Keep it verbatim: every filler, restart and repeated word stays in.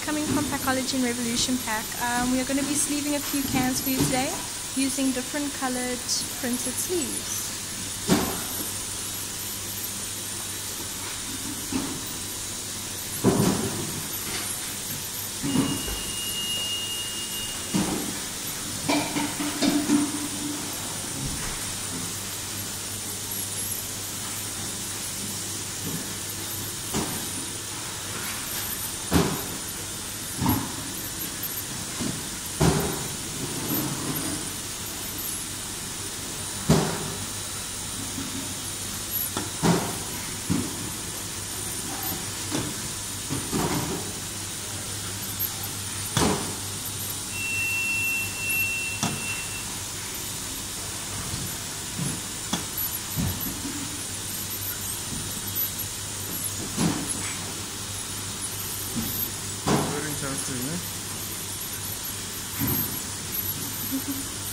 coming from Packology and Revolution Pack. Um, we are going to be sleeving a few cans for you today using different colored printed sleeves. Interesting, eh?